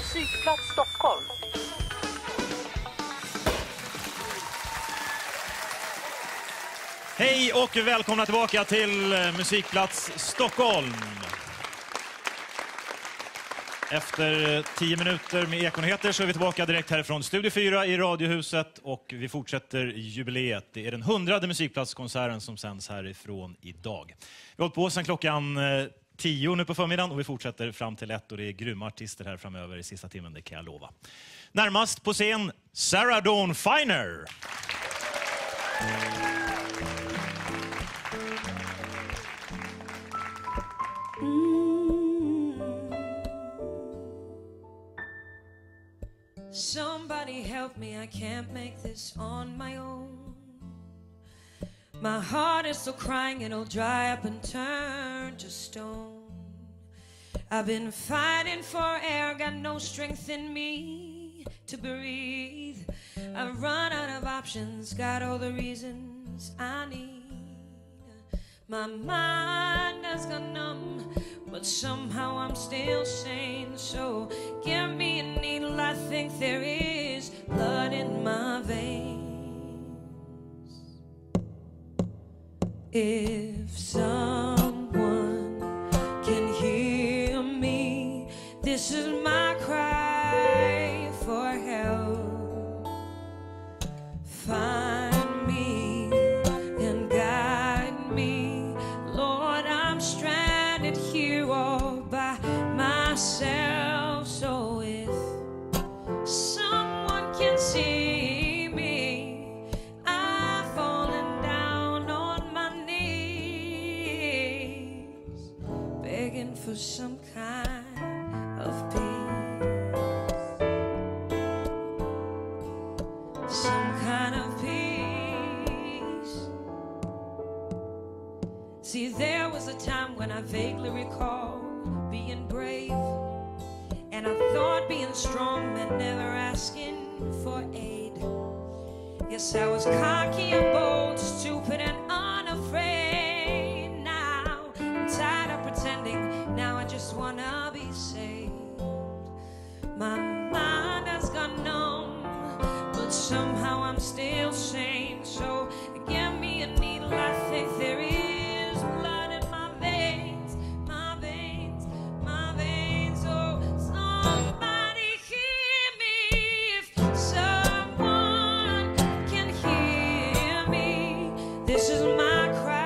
Musikplats Stockholm. Hej och välkomna tillbaka till Musikplats Stockholm. Efter 10 minuter med Ekonyheter så är vi tillbaka direkt härifrån Studio 4 i Radiohuset och vi fortsätter jubileet. Det är den 100:e Musikplatskonserten som sänds härifrån idag. Vi har hållit på sedan klockan 10 nu på förmiddagen och vi fortsätter fram till 1 och det är grymma artister här framöver i sista timmen, det kan jag lova. Närmast på scen Sarah Dawn Finer. Somebody help me, I can't make this on my own. My heart is still crying, it'll dry up and turn to stone. I've been fighting for air, got no strength in me to breathe. I've run out of options, got all the reasons I need. My mind has gone numb, but somehow I'm still sane. So give me a needle, I think there is blood in my veins. If someone can hear me, this is my cry for help. Find me and guide me, Lord, I'm stranded here all by myself. So if someone can see me, I've fallen down on my knees, begging for some kind of peace, some kind of peace. See, there was a time when I vaguely recall being brave, and I thought being strong meant never asking for aid. Yes, I was cocky and bold, stupid and unafraid. Now I'm tired of pretending, now I just wanna be saved. My mind has gone numb, but somehow I'm still sane. So give me a needle, I think there is blood in my veins, my veins, my veins. Oh, somebody hear me. If someone can hear me, this is my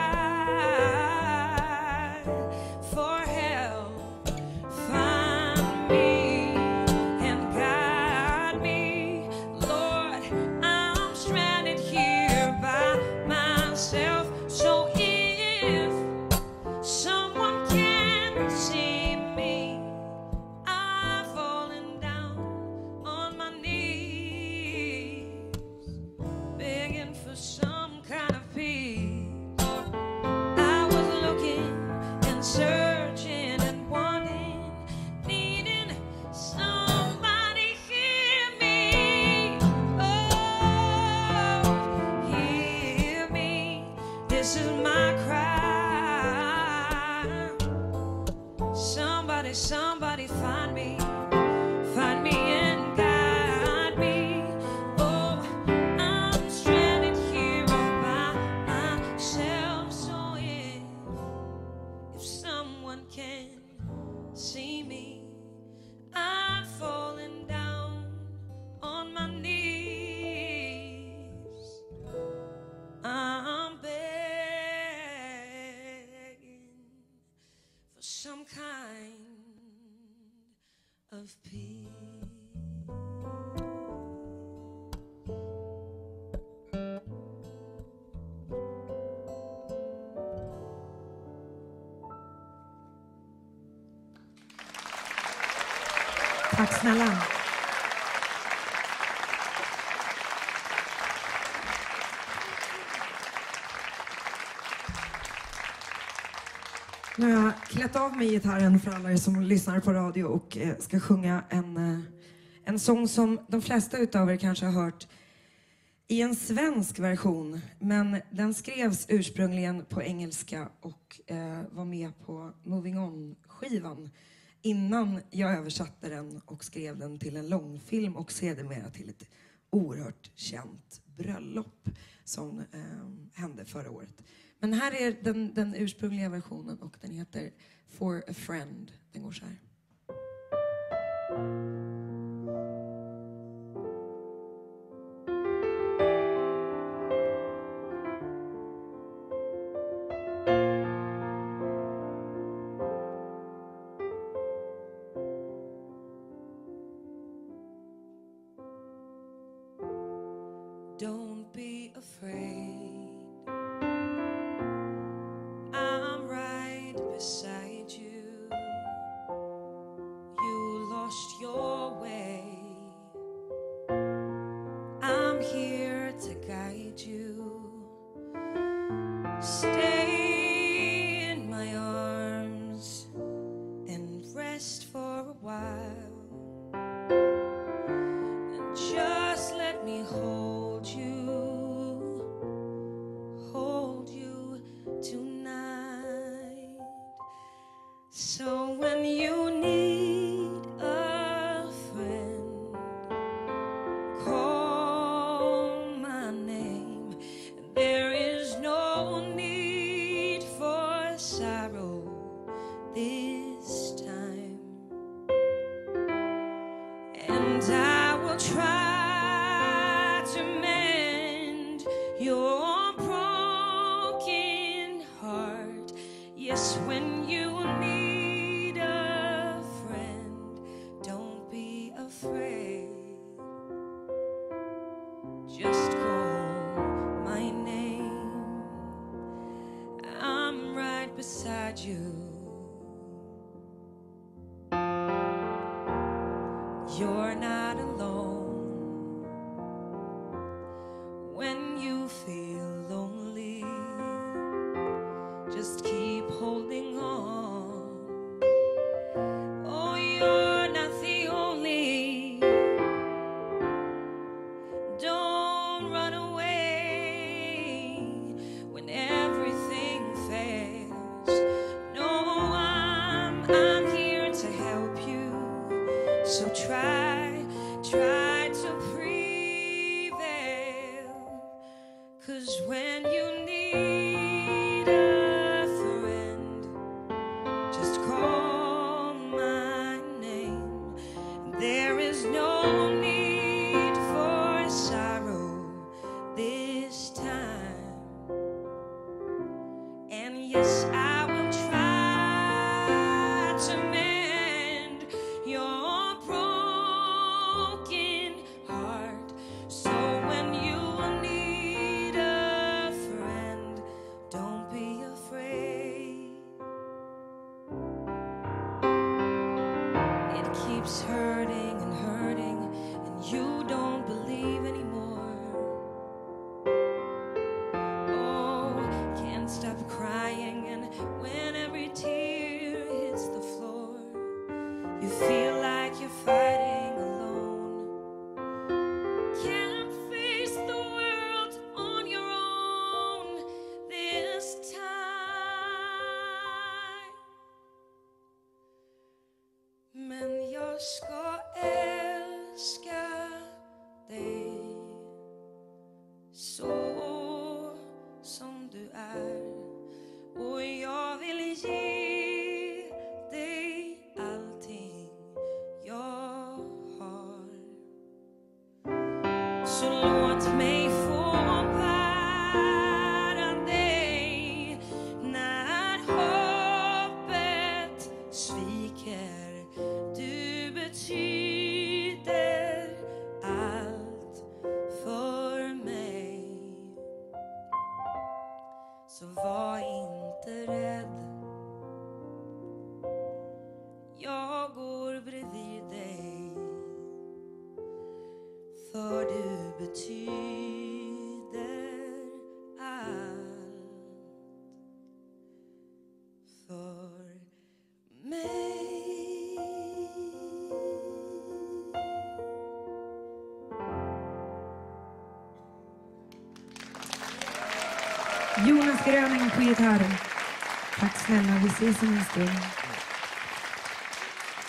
cry for help. Find me and guide me, Lord, I'm stranded here by myself. So if someone can see me, I've fallen down on my knees, begging for some kind of peace. I was looking and searching and wanting, needing somebody hear me. Oh, hear me. This is my cry. Somebody, somebody find me and guide me. Oh, I'm stranded here all by myself. So if someone can see me, I've fallen down on my knees. I'm begging for some kind of peace. Tack snälla. Nu har jag klätt av mig gitarren för alla er som lyssnar på radio och ska sjunga en sång som de flesta utav er kanske har hört i en svensk version. Men den skrevs ursprungligen på engelska och var med på Moving On-skivan innan jag översatte den och skrev den till en långfilm och sedermera till ett oerhört känt bröllop som hände förra året. Men här är den ursprungliga versionen och den heter For a Friend. Den går så här. Don't be afraid, I'm right beside you. You lost your way, I'm here to guide you. Stay in my arms and rest for a while, and just let me hold you tonight. So when you need a friend, call my name. There is no need for sorrow this time, and I will try to mend your broken heart. Yes, when you need a friend, don't be afraid. Just call my name, I'm right beside you. You're not alone when you feel lonely. Just keep holding on. Oh, you're not the only. Don't run away when everything fails. No, I'm here to help you. So try to prevail. 'Cause when you need a friend, just call my name. There is no need for sorrow this time. And yes, I will try to mend your broken heart. So when you need a friend, don't be afraid. It keeps hurting and hurting, and you don't believe anymore. Oh, can't stop crying, and when every tear hits the floor, you feel like you're fighting alone. Can't face the world on your own this time. Men jag ska älska dig så som du är, och jag vill ge dig allting jag har. Så låt mig få bära dig när hoppet sviker. Du betyder allt för mig. Så var inte rädd, jag går bredvid dig. För du betyder allt för mig. Jonas Gröning på gitarr. Tack snälla, vi ses om en stund.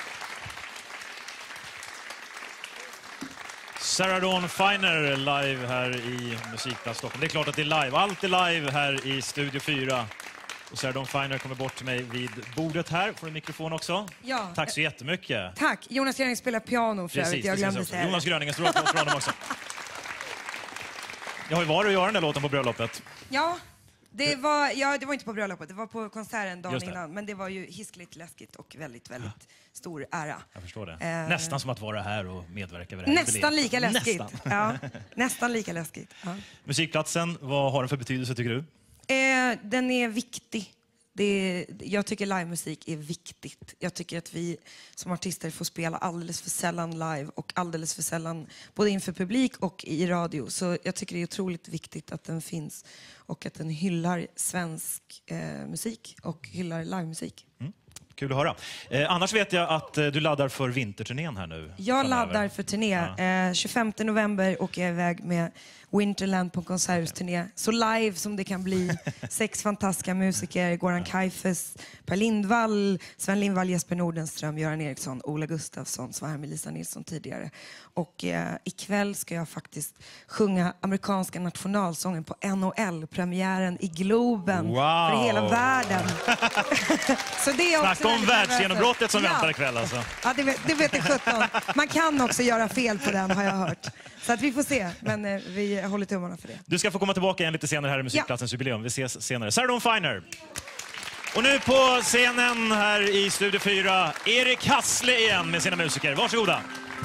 Sarah Dawn Finer live här i Musikplats Stockholm. Det är klart att det är live. Allt är live här i Studio 4. Och Sarah Dawn Finer kommer bort till mig vid bordet här. Får en mikrofon också. Ja. Tack så jättemycket. Tack. Jonas Gröning spelar piano för övrigt. Jag glömde säga. Jonas Gröning, en stor applåd för honom också. Jag har ju varit och göra den där låten på bröllopet. Ja. Det var inte på bröllopet, det var på konserten dagen innan. Men det var ju hiskligt läskigt och väldigt stor ära. Jag förstår det. Nästan som att vara här och medverka vid det här. Nästan lika läskigt. Nästan. Ja, nästan lika läskigt. Ja. Musikplatsen, vad har den för betydelse tycker du? Den är viktig. Jag tycker livemusik är viktigt. Jag tycker att vi som artister får spela alldeles för sällan live och alldeles för sällan både inför publik och i radio. Så jag tycker det är otroligt viktigt att den finns och att den hyllar svensk musik och hyllar livemusik. Kul att höra. Annars vet jag att du laddar för vinterturnén här nu. Jag laddar för turné. 25 november åker jag iväg med Winterland på konserthusturné. Så live som det kan bli. 6 fantastiska musiker. Goran Kaifes, Per Lindvall, Sven Lindvall, Jesper Nordenström, Göran Eriksson, Ola Gustafsson som var här med Lisa Nilsson tidigare. Och ikväll ska jag faktiskt sjunga amerikanska nationalsången på NHL-premiären i Globen. Wow. För hela världen. Så det är också snacka om världsgenombrottet som väntar ikväll alltså. Ja, det vet jag 17. Man kan också göra fel på den har jag hört. Så att vi får se, men vi håller tummarna för det. Du ska få komma tillbaka igen lite senare här i Musikplatsens jubileum. Vi ses senare. Sarah Dawn Finer. Och nu på scenen här i Studio 4, Erik Hassle igen med sina musiker. Varsågoda.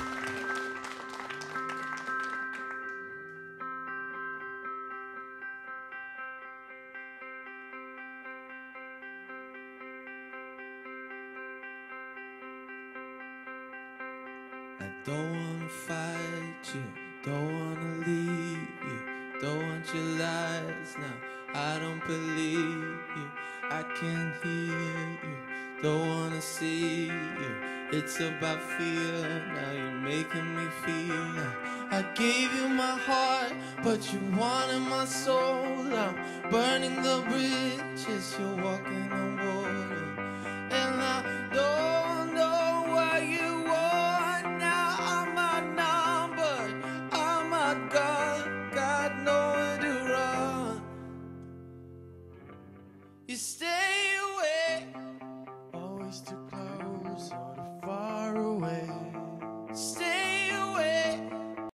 I don't wanna fight you, don't wanna leave you, don't want your lies now, I don't believe you, I can't hear you, don't wanna see you, it's about fear, now you're making me feel now. I gave you my heart, but you wanted my soul, I'm burning the bridges, you're walking on water.